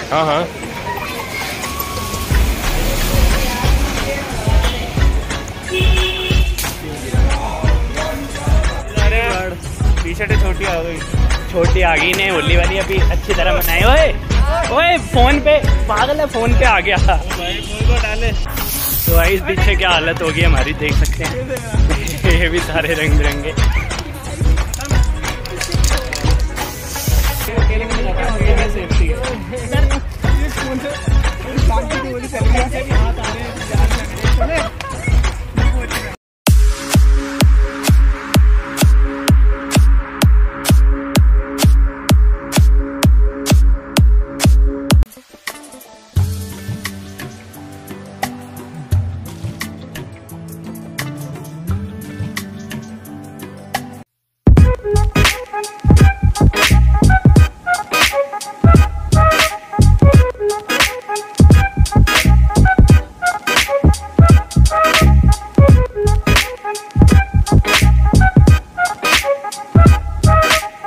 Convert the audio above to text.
हाँ हाँ T shirt छोटी आ गई, छोटी आ गई ने होली वाली अभी अच्छी तरह मनाए। ओए ओए फोन पे पागल है, फोन पे आ गया भाई, फोन को डाले। तो भाई इस पीछे क्या हालत होगी हमारी, देख सकते हैं ये भी सारे रंग बिरंगे। सेफ्टी है